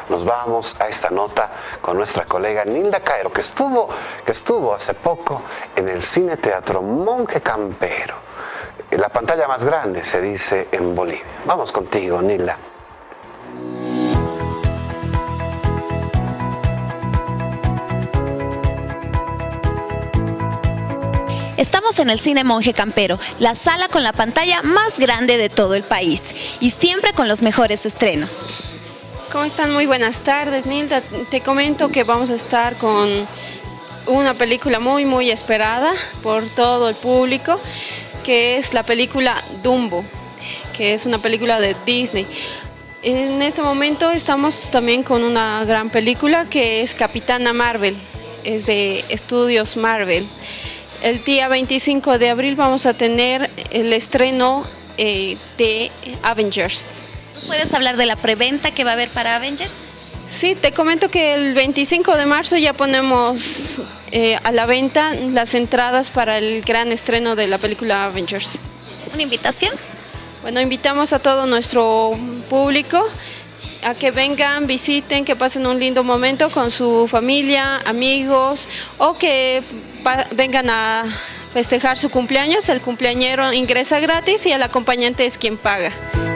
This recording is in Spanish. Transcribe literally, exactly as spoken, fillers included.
nos vamos a esta nota con nuestra colega Nilda Cairo, que estuvo, que estuvo hace poco en el Cine Teatro Monje Campero. La pantalla más grande, se dice, en Bolivia. Vamos contigo, Nilda. Estamos en el Cine Monje Campero, la sala con la pantalla más grande de todo el país y siempre con los mejores estrenos. ¿Cómo están? Muy buenas tardes, Nilda. Te comento que vamos a estar con una película muy muy esperada por todo el público, que es la película Dumbo, que es una película de Disney. En este momento estamos también con una gran película que es Capitana Marvel, es de Estudios Marvel. El día veinticinco de abril vamos a tener el estreno eh, de Avengers. ¿Puedes hablar de la preventa que va a haber para Avengers? Sí, te comento que el veinticinco de marzo ya ponemos eh, a la venta las entradas para el gran estreno de la película Avengers. ¿Una invitación? Bueno, invitamos a todo nuestro público a que vengan, visiten, que pasen un lindo momento con su familia, amigos, o que vengan a festejar su cumpleaños. El cumpleañero ingresa gratis y el acompañante es quien paga.